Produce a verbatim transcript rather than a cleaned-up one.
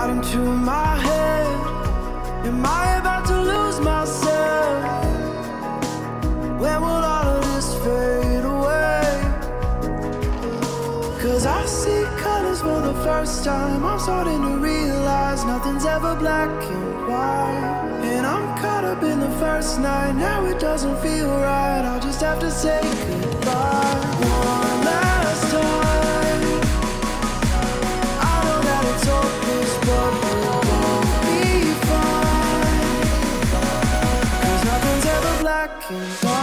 got into my head. Am I about to lose myself? When will all of this fade away? Cause I see colors for the first time. I'm starting to realize nothing's ever black and white. And I'm caught up in the first night. Now it doesn't feel right. I'll just have to say goodbye one last time. I know that it's hopeless, but we'll both be fine. Cause nothing's ever black and white.